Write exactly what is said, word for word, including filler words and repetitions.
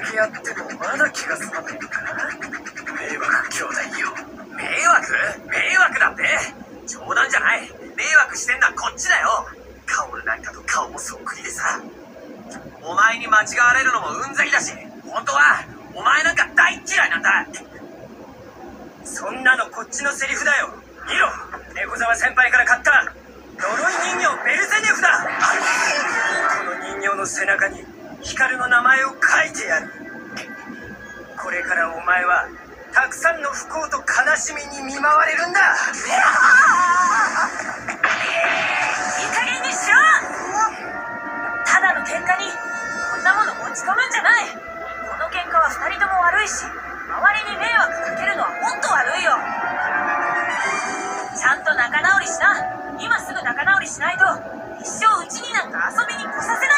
けやってもまだ気が済まないのかな。迷惑兄弟よ。 迷惑迷惑だって。冗談じゃない。迷惑してんのはこっちだよ。薫なんかと顔もそっくりでさ。お前に間違われるのもうんざりだし、本当はお前なんか大嫌いなんだ。そんなのこっちのセリフだよ。見ろ、猫沢先輩から買った呪い人形ベルゼネフだ。この人形の背中に光の名前を書いてやる。これからお前はたくさんの不幸と悲しみに見舞われるんだ。いい加減にしろ。ただの喧嘩にこんなもの持ち込むんじゃない。この喧嘩は二人とも悪いし、周りに迷惑かけるのはもっと悪いよ。ちゃんと仲直りしな。今すぐ仲直りしないと一生うちになんか遊びに来させない。